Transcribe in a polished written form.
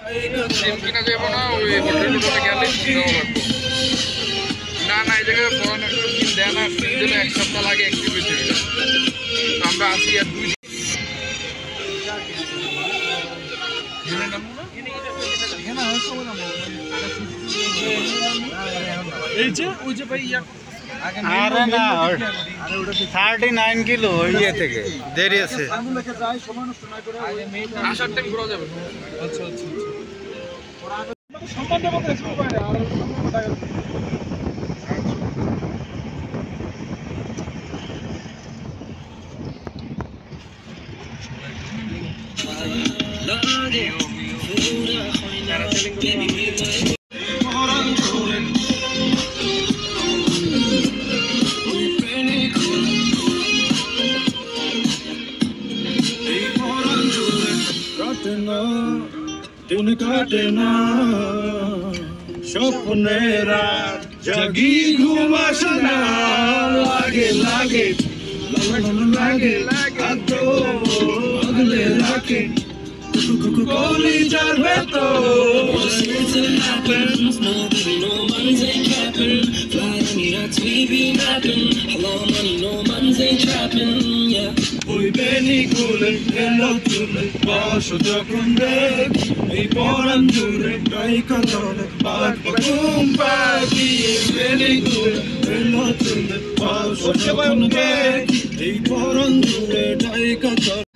সিম কিনা যাবো না, ওই হোটেল টোটেলে গেলে সিম দেওয়া লাগবে। না না, এই জায়গায় ফরেন একটা সিম দেয় না, সিম দিলে 1 সপ্তাহ লাগে অ্যাক্টিভেট হয়ে যায়। তো আমরা আসি আর 2 দিন। এই যে ওই যে ভাই আরে না 39 কিলো ইয়ে থেকে দেরি আছে। আসার টাইম ঘোরা যাবে। আচ্ছা আচ্ছা दिन काटे ना স্বপ্নেরা জাগি ঘুমাস না লাগে লাগে লাগে এত আগলে রাখে কলি যার ভেতর ওই বেনি গুলে এলো তুলে বস যখন দেখ এই পরান জুড়ে গাই কালনে বাদ ঘুম পাখি বেনি গুলে এলো তুলে বস যখন দেখ এই পরান জুড়ে গাই কালনে